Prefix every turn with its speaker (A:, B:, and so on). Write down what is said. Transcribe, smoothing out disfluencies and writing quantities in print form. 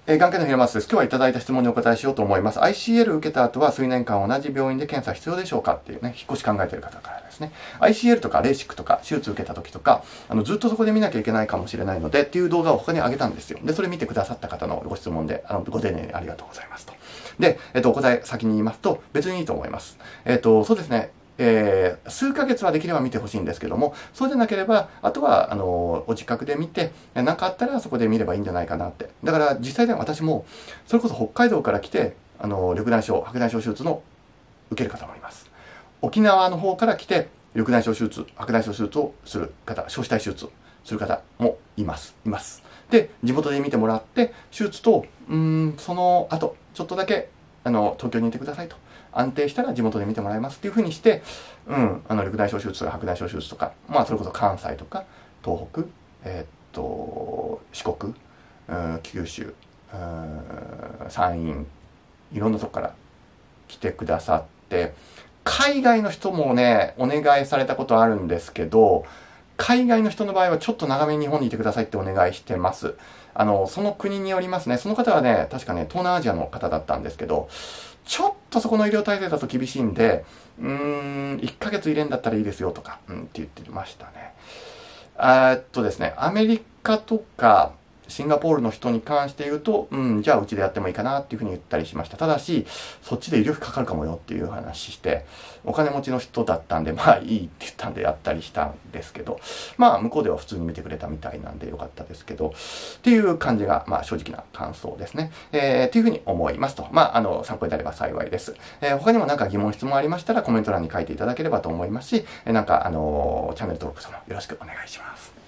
A: 眼科医の平松です。今日はいただいた質問にお答えしようと思います。ICL 受けた後は数年間同じ病院で検査必要でしょうかっていうね、引っ越し考えている方からですね。ICL とかレーシックとか手術受けた時とか、ずっとそこで見なきゃいけないかもしれないのでっていう動画を他に上げたんですよ。で、それ見てくださった方のご質問で、ご丁寧にありがとうございますと。で、お答え先に言いますと、別にいいと思います。そうですね。数ヶ月はできれば見てほしいんですけども、そうでなければ、あとは、お自覚で見て、何かあったらそこで見ればいいんじゃないかなって。だから、実際では私も、それこそ北海道から来て、緑内障、白内障手術の受ける方もいます。沖縄の方から来て、緑内障手術、白内障手術をする方、少子体手術する方もいます。で、地元で見てもらって、手術と、その後、ちょっとだけ、東京にいてくださいと。安定したら地元で見てもらいますっていうふうにして、緑内障手術とか白内障手術とか、まあそれこそ関西とか、東北、四国、九州、山陰、いろんなとこから来てくださって、海外の人もね、お願いされたことあるんですけど、海外の人の場合はちょっと長めに日本にいてくださいってお願いしてます。その国によりますね。その方はね、確かね、東南アジアの方だったんですけど、ちょっとそこの医療体制だと厳しいんで、1ヶ月入れんだったらいいですよとか、って言ってましたね。ですね、アメリカとか、シンガポールの人に関して言うと、じゃあうちでやってもいいかなっていうふうに言ったりしました。ただし、そっちで医療費かかるかもよっていう話して、お金持ちの人だったんで、まあいいって言ったんでやったりしたんですけど、まあ向こうでは普通に見てくれたみたいなんでよかったですけど、っていう感じが、まあ正直な感想ですね。っていうふうに思いますと。まあ参考になれば幸いです。他にもなんか疑問質問ありましたらコメント欄に書いていただければと思いますし、チャンネル登録もよろしくお願いします。